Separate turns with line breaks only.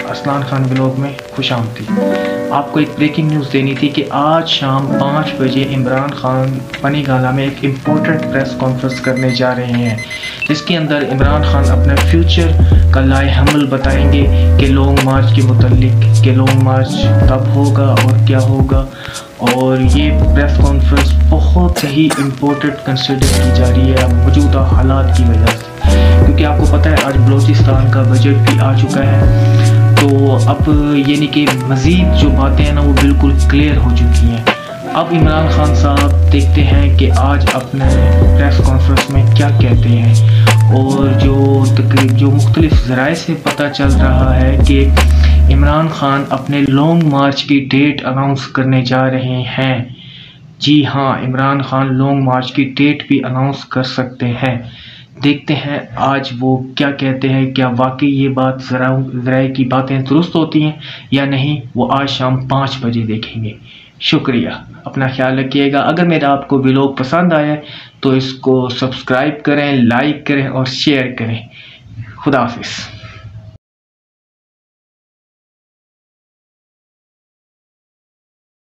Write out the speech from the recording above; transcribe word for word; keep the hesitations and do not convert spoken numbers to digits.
Arsalan Khan vlog में खुशामदीद। आपको एक ब्रेकिंग न्यूज़ देनी थी कि आज शाम पाँच बजे इमरान खान पनीगाला में एक इम्पोर्टेंट प्रेस कॉन्फ्रेंस करने जा रहे हैं, जिसके अंदर इमरान खान अपने फ्यूचर का लाए हमल बताएंगे कि लॉन्ग मार्च के मुतल्लिक कि लॉन्ग मार्च कब होगा और क्या होगा। और ये प्रेस कॉन्फ्रेंस बहुत ही इम्पोर्टेंट कंसिडर की जा रही है मौजूदा हालात की वजह से, क्योंकि आपको पता है आज बलूचिस्तान का बजट भी आ चुका है। तो अब यानी कि मज़ीद जो बातें हैं ना वो बिल्कुल क्लियर हो चुकी हैं। अब इमरान खान साहब देखते हैं कि आज अपने प्रेस कॉन्फ्रेंस में क्या कहते हैं। और जो तकरीब जो मुख्तलिफ ज़राए से पता चल रहा है कि इमरान खान अपने लॉन्ग मार्च की डेट अनाउंस करने जा रहे हैं। जी हाँ, इमरान खान लॉन्ग मार्च की डेट भी अनाउंस कर सकते हैं। देखते हैं आज वो क्या कहते हैं, क्या वाकई ये बात ज़राए की बातें दुरुस्त होती हैं या नहीं, वो आज शाम पाँच बजे देखेंगे। शुक्रिया, अपना ख्याल रखिएगा। अगर मेरा आपको व्लॉग पसंद आया तो इसको सब्सक्राइब करें, लाइक करें और शेयर करें। खुदा हाफिज़।